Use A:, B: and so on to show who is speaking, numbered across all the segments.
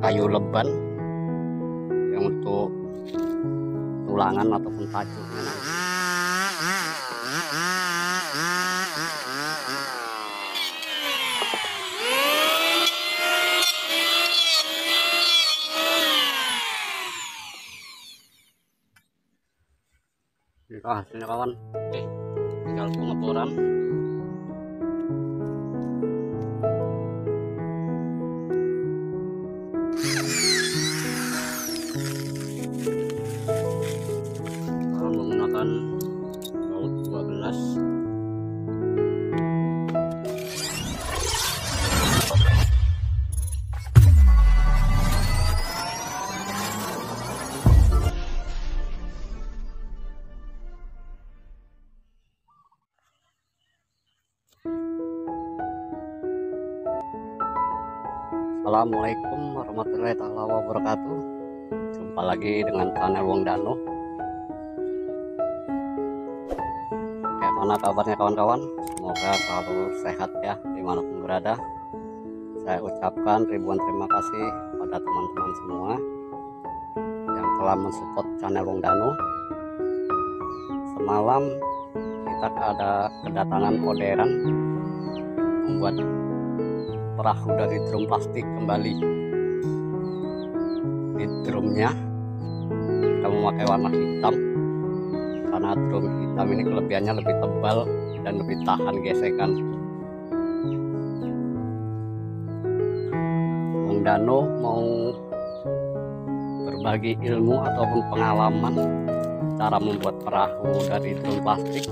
A: kayu leban yang untuk tulangan ataupun tajuknya nanti. Ini hasilnya kawan. Oke, tinggal pengeboran. Menggunakan baut 12. Assalamualaikum warahmatullahi wabarakatuh. Jumpa lagi dengan channel Wong Dano. Bagaimana kabarnya kawan-kawan? Semoga selalu sehat ya dimanapun berada. Saya ucapkan ribuan terima kasih pada teman-teman semua yang telah mensupport channel Wong Dano. Semalam kita ada kedatangan orderan membuat perahu dari drum plastik kembali. Di drumnya kita memakai warna hitam karena drum hitam ini kelebihannya lebih tebal dan lebih tahan gesekan. Wong Dano mau berbagi ilmu ataupun pengalaman cara membuat perahu dari drum plastik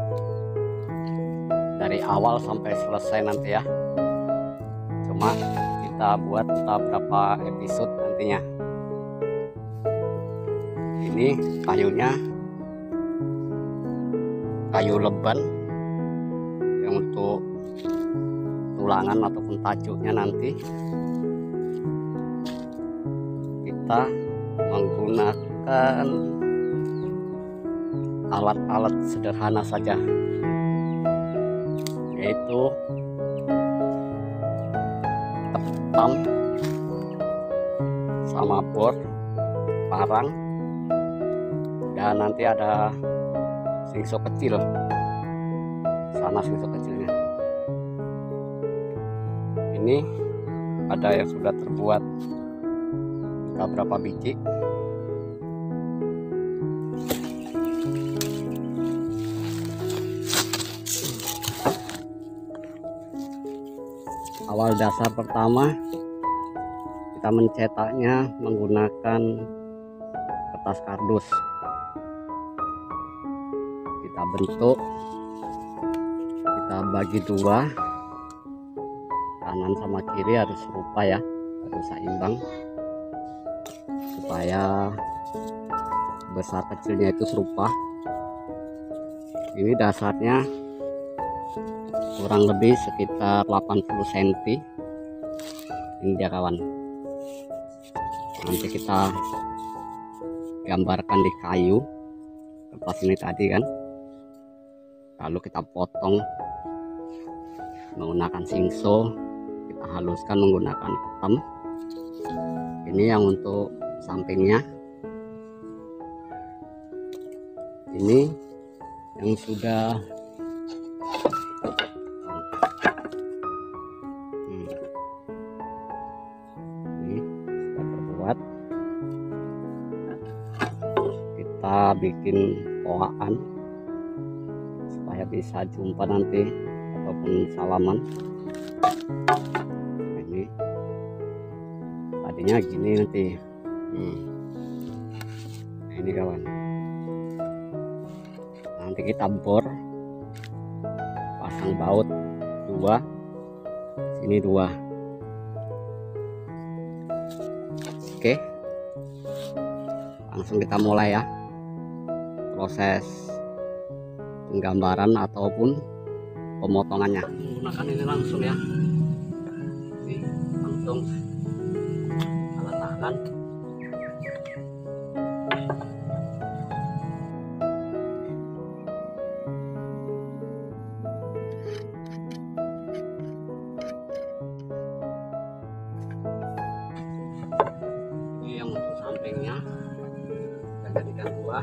A: dari awal sampai selesai nanti ya. Cuma kita buat beberapa episode nantinya. Ini kayunya kayu leban yang untuk tulangan ataupun tajuknya nanti. Kita menggunakan alat-alat sederhana saja, yaitu ketam sama bor, parang, dan nanti ada singso kecil sana, singso kecilnya ini ada yang sudah terbuat beberapa biji. Awal dasar pertama kita mencetaknya menggunakan kertas kardus. Kita bentuk, kita bagi dua, kanan sama kiri harus serupa ya, harus seimbang supaya besar kecilnya itu serupa. Ini dasarnya kurang lebih sekitar 80 cm. Ini dia kawan. Nanti kita gambarkan di kayu kertas ini tadi kan, lalu kita potong menggunakan singso, kita haluskan menggunakan ketam. Ini yang untuk sampingnya, ini yang sudah terbuat. Kita bikin poaan supaya bisa jumpa nanti ataupun salaman. Ini tadinya gini nanti. Ini kawan, nanti kita bor, pasang baut 2, sini 2. Oke, langsung kita mulai ya proses penggambaran ataupun pemotongannya. Menggunakan ini langsung ya, ini langsung alat tangan. sampingnya kita jadikan buah.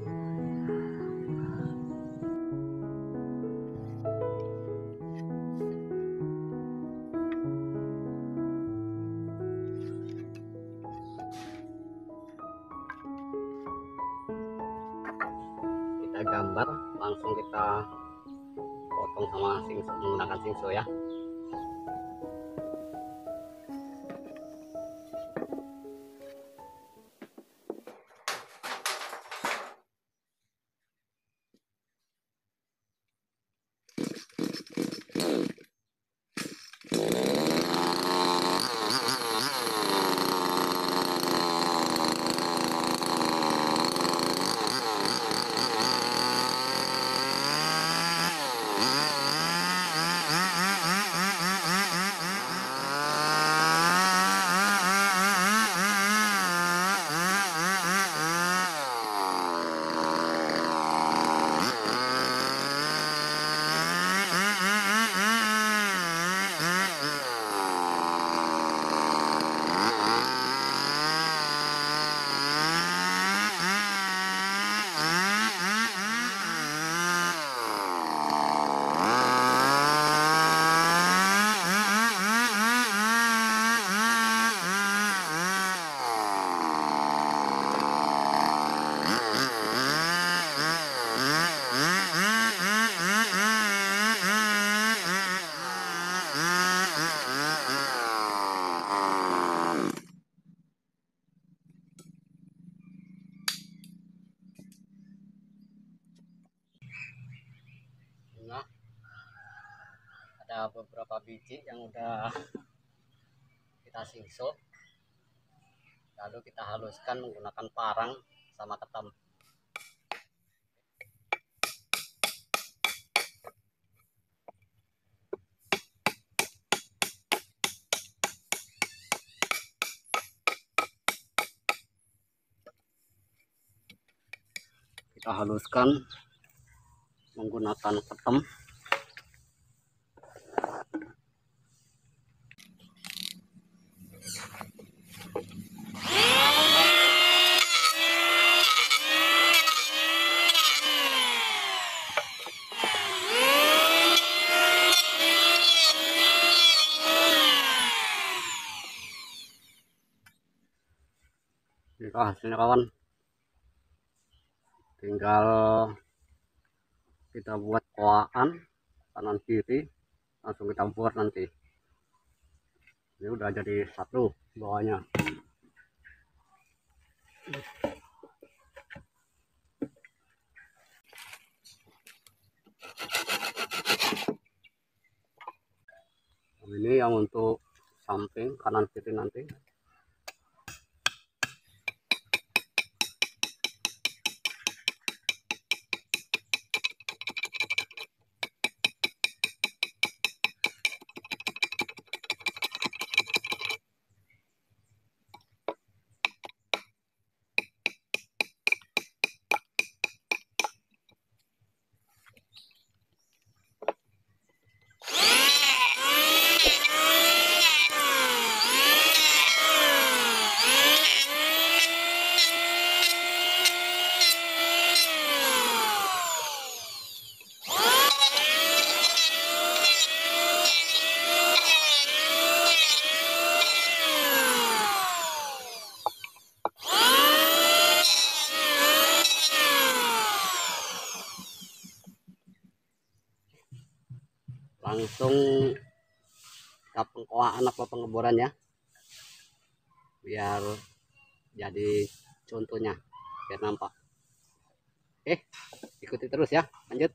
A: Kita gambar, langsung kita potong sama singso, menggunakan singso ya. Nah, ada beberapa biji yang udah kita singso, lalu kita haluskan menggunakan parang sama ketam. Kita haluskan menggunakan ketam. Ini hasilnya kawan, tinggal kita buat koaan kanan kiri, langsung kita buat nanti. Ini udah jadi satu bawahnya. Ini yang untuk samping kanan kiri nanti. Langsung kita pengkoaan apa pengeboran ya, biar jadi contohnya, biar nampak. Oke, ikuti terus ya, lanjut.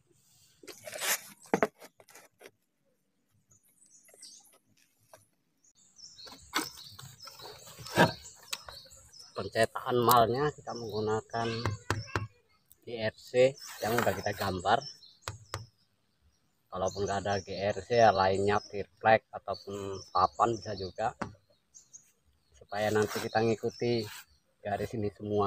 A: Pencetakan malnya kita menggunakan GRC yang udah kita gambar. Kalaupun nggak ada GRC ya lainnya triplek ataupun papan bisa juga, supaya nanti kita ngikuti garis ini semua.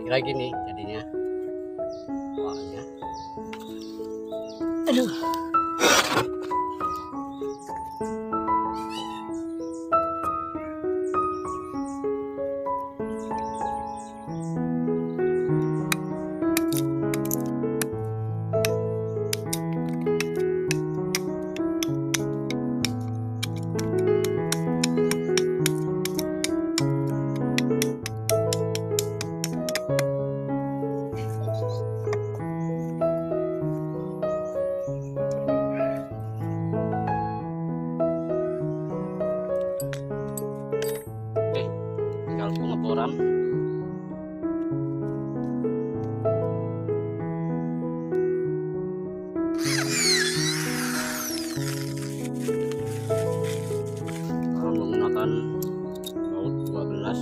A: kira-kira gini jadinya awalnya. Aduh. Tinggal pengeboran. Kita menggunakan baut 12.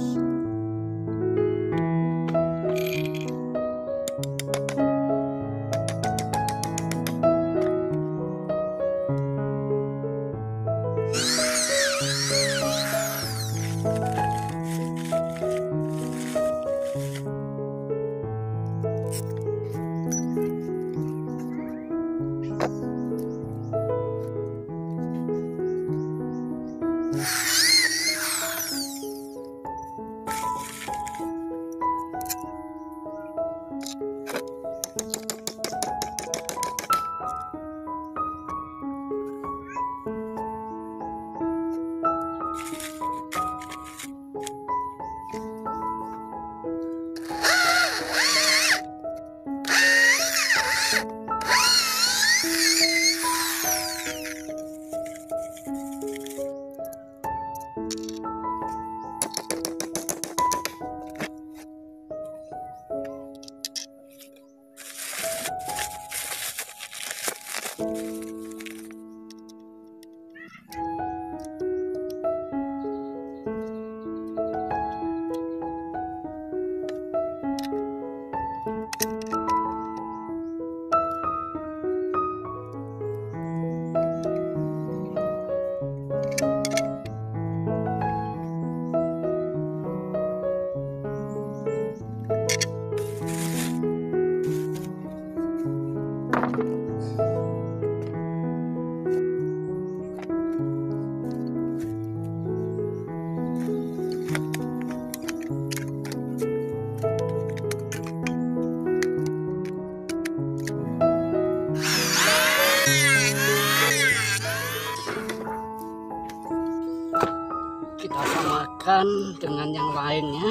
A: Kita samakan dengan yang lainnya.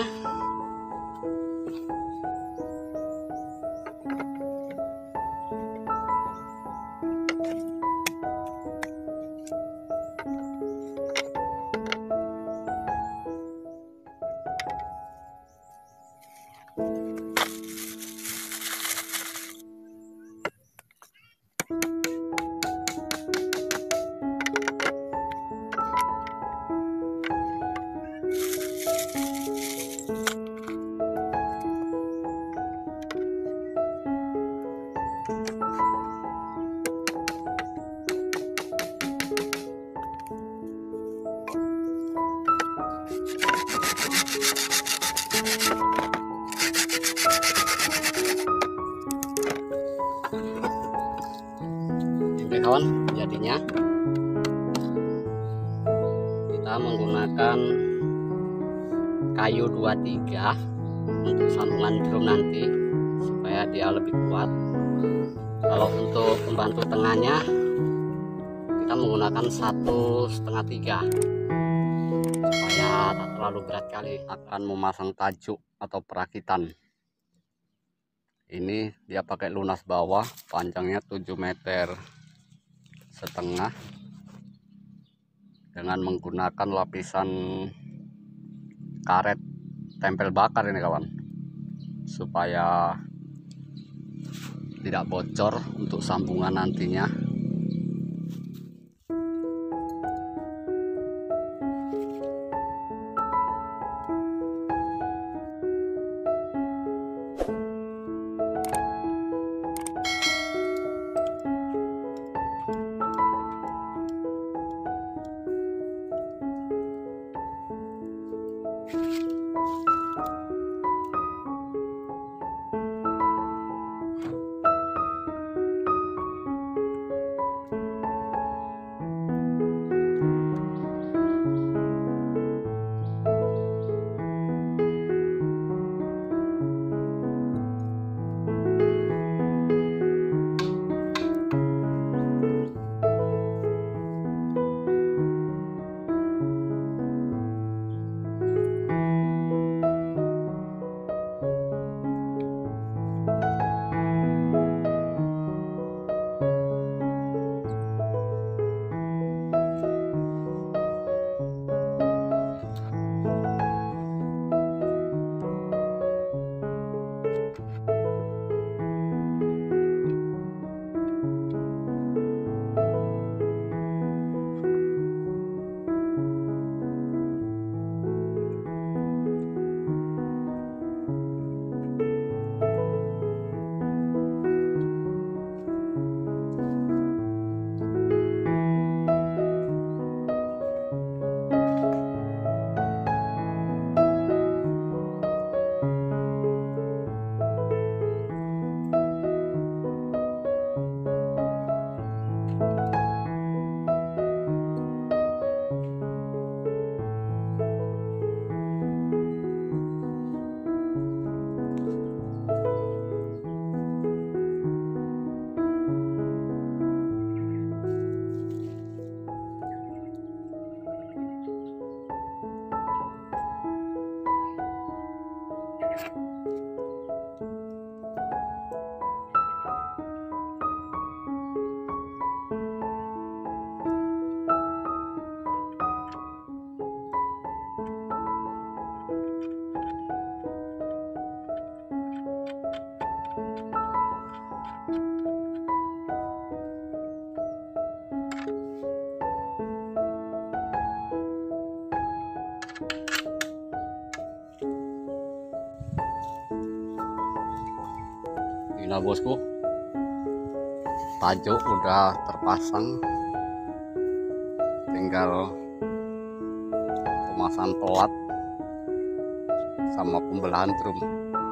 A: Oke kawan, jadinya kita menggunakan kayu 23 untuk sambungan drum nanti supaya dia lebih kuat. Kalau untuk pembantu tengahnya kita menggunakan 1,5-3 supaya tak terlalu berat kali. Akan memasang tajuk atau perakitan. Ini dia pakai lunas bawah, panjangnya 7,5 meter dengan menggunakan lapisan karet tempel bakar ini kawan, supaya tidak bocor untuk sambungan nantinya. Inilah bosku, tajuk udah terpasang, tinggal pemasangan pelat sama pembelahan drum.